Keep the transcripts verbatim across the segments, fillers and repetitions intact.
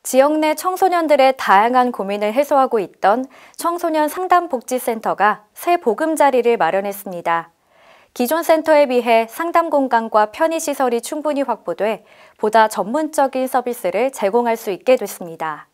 지역 내 청소년들의 다양한 고민을 해소하고 있던 청소년 상담복지센터가 새 보금자리를 마련했습니다. 기존 센터에 비해 상담 공간과 편의시설이 충분히 확보돼 보다 전문적인 서비스를 제공할 수 있게 됐습니다.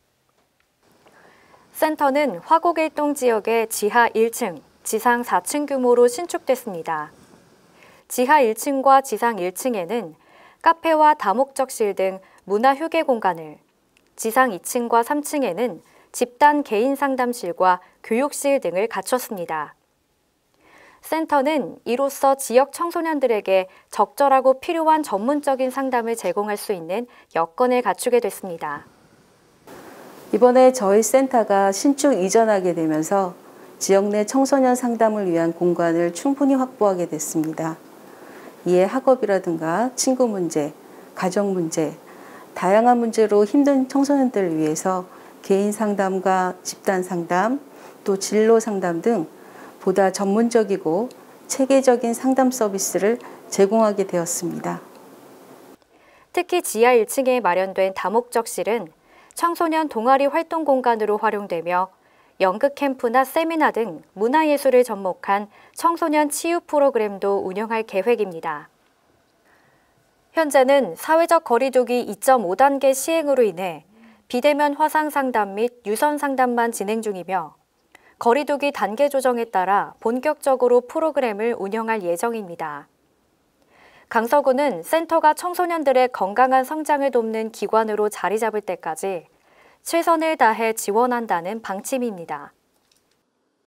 센터는 화곡일동 지역의 지하 일 층, 지상 사 층 규모로 신축됐습니다. 지하 일 층과 지상 일 층에는 카페와 다목적실 등 문화휴게 공간을, 지상 이 층과 삼 층에는 집단 개인 상담실과 교육실 등을 갖췄습니다. 센터는 이로써 지역 청소년들에게 적절하고 필요한 전문적인 상담을 제공할 수 있는 여건을 갖추게 됐습니다. 이번에 저희 센터가 신축 이전하게 되면서 지역 내 청소년 상담을 위한 공간을 충분히 확보하게 됐습니다. 이에 학업이라든가 친구 문제, 가정 문제, 다양한 문제로 힘든 청소년들을 위해서 개인 상담과 집단 상담, 또 진로 상담 등 보다 전문적이고 체계적인 상담 서비스를 제공하게 되었습니다. 특히 지하 일 층에 마련된 다목적실은 청소년 동아리 활동 공간으로 활용되며 연극 캠프나 세미나 등 문화예술을 접목한 청소년 치유 프로그램도 운영할 계획입니다. 현재는 사회적 거리두기 이 점 오 단계 시행으로 인해 비대면 화상 상담 및 유선 상담만 진행 중이며 거리두기 단계 조정에 따라 본격적으로 프로그램을 운영할 예정입니다. 강서구는 센터가 청소년들의 건강한 성장을 돕는 기관으로 자리 잡을 때까지 최선을 다해 지원한다는 방침입니다.